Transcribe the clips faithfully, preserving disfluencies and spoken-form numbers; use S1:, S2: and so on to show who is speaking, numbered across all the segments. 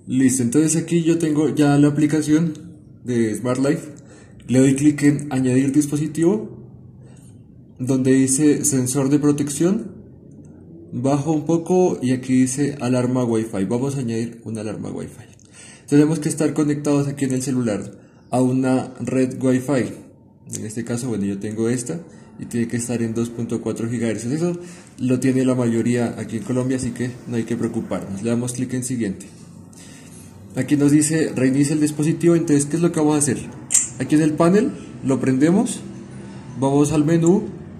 S1: Listo, entonces aquí yo tengo ya la aplicación de Smart Life. Le doy clic en añadir dispositivo, donde dice sensor de protección. Bajo un poco y aquí dice alarma Wi-Fi. Vamos a añadir una alarma Wi-Fi. Tenemos que estar conectados aquí en el celular a una red Wi-Fi. En este caso, bueno, yo tengo esta y tiene que estar en dos punto cuatro gigahercios. Eso lo tiene la mayoría aquí en Colombia, así que no hay que preocuparnos. Le damos clic en siguiente. Aquí nos dice reinicia el dispositivo. Entonces, ¿qué es lo que vamos a hacer? Aquí en el panel lo prendemos, vamos al menú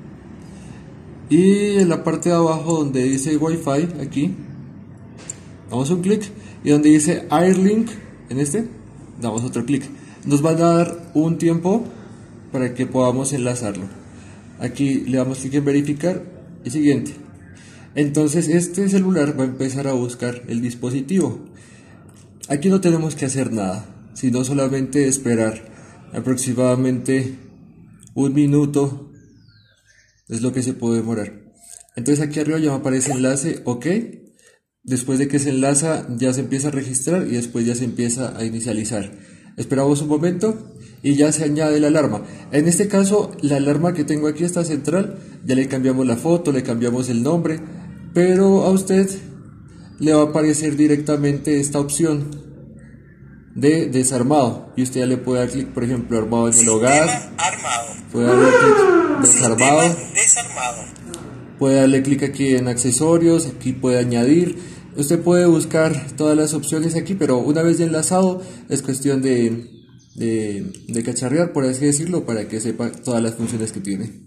S1: y en la parte de abajo donde dice Wi-Fi, aquí damos un clic y donde dice Airlink, en este damos otro clic. Nos va a dar un tiempo para que podamos enlazarlo. Aquí le damos clic en verificar y siguiente. Entonces este celular va a empezar a buscar el dispositivo. Aquí no tenemos que hacer nada, sino solamente esperar aproximadamente un minuto, es lo que se puede demorar. Entonces aquí arriba ya me aparece enlace, ok. Después de que se enlaza ya se empieza a registrar y después ya se empieza a inicializar. Esperamos un momento y ya se añade la alarma. En este caso la alarma que tengo aquí está central, ya le cambiamos la foto, le cambiamos el nombre, pero a usted le va a aparecer directamente esta opción de desarmado y usted ya le puede dar clic, por ejemplo, armado en el hogar, puede darle clic desarmado, puede darle clic aquí en accesorios, aquí puede añadir, usted puede buscar todas las opciones aquí, pero una vez ya enlazado es cuestión de, de, de cacharrear, por así decirlo, para que sepa todas las funciones que tiene.